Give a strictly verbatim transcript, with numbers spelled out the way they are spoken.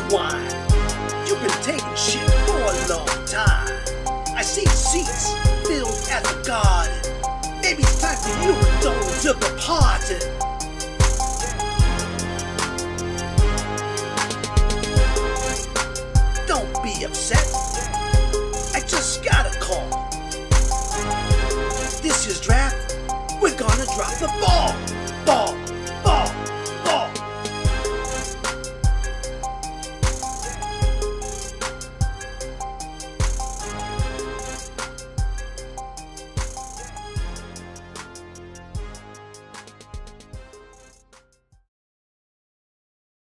rewind. You've been taking shit for a long time. I see seats filled at the garden. Maybe it's time for you and Dolan to the party. Don't be upset. I just got a call. This year's draft, we're gonna drop the ball. Ball.